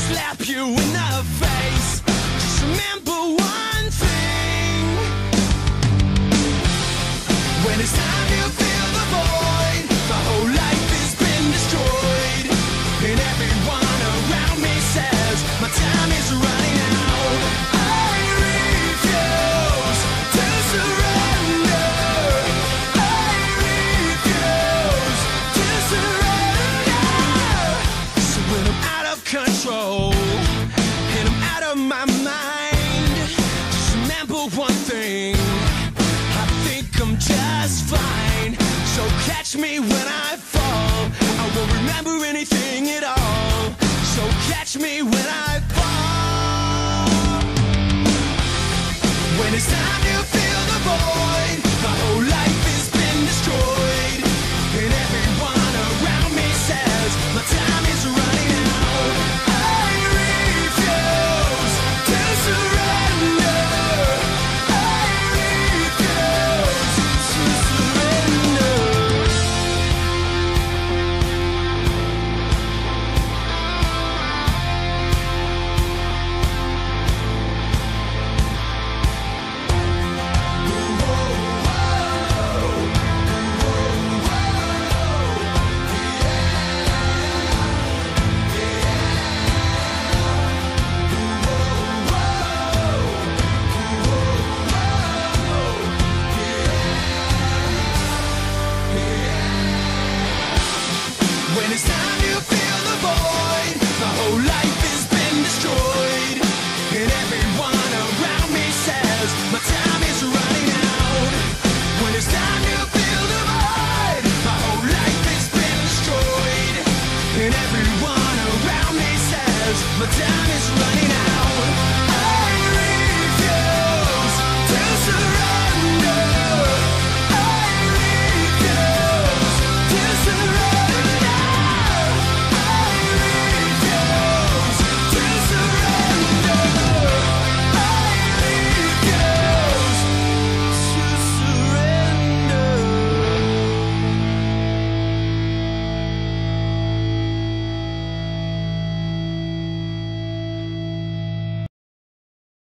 slap you in the face. Just remember one thing: when it's time to fill the void, my whole life has been destroyed, and everyone around me says my time is running out. I refuse to surrender. I refuse to surrender. So when I'm out of control and I'm out of my mind, just remember one thing: I think I'm just fine. So catch me when I fall. I won't remember anything at all. So catch me when I fall. When it's time to fill the void, my whole life has been destroyed, and everyone around me says my time is running out. I refuse to surrender. I refuse to surrender. When it's time to fill the void, my whole life has been destroyed, and everyone around me says my time is running out. When it's time to fill the void, my whole life has been destroyed, and everyone around me says my time